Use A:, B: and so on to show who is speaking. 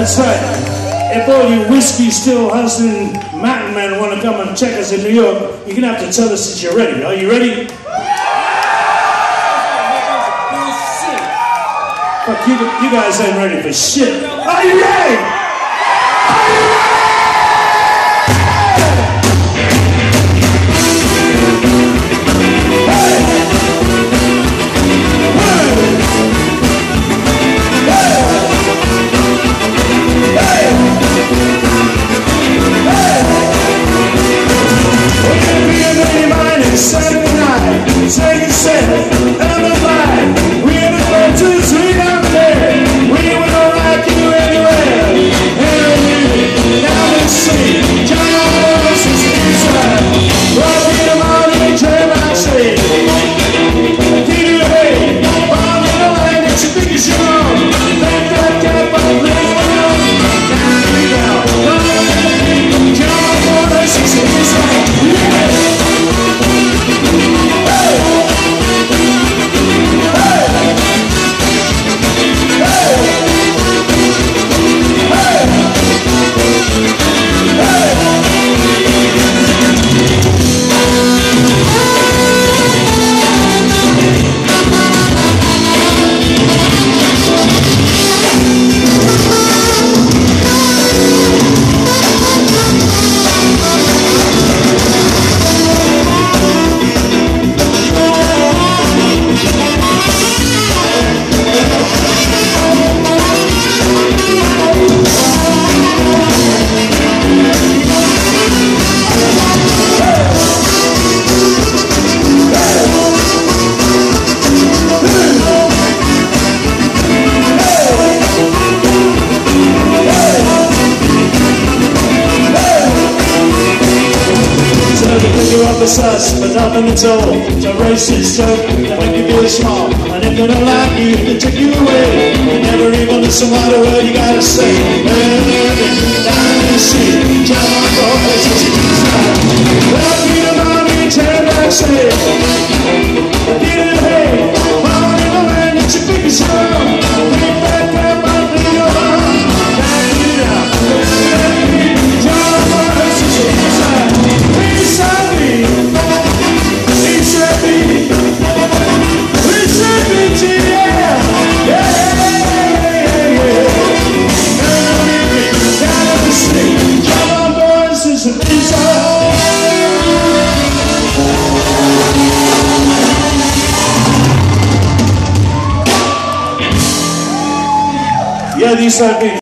A: That's right. If all you whiskey still hustling mountain men want to come and check us in New York, you're going to have to tell us that you're ready. Are you ready? Fuck, you guys ain't ready for shit. Are you ready? Are you ready? Us, but nothing at all. It's a racist joke that make you feel small. And if they don't like you, they take you away. You never even listen what a word you gotta say. Down in the sea, jump on board, it's just inside. Well, beat them on me, turn back, say. Beat it, hey, mama in the land, it's your biggest song. Bring back up, I'll be your mom. Down, you down, jump on board, it's just inside. Inside me. Yeah, these are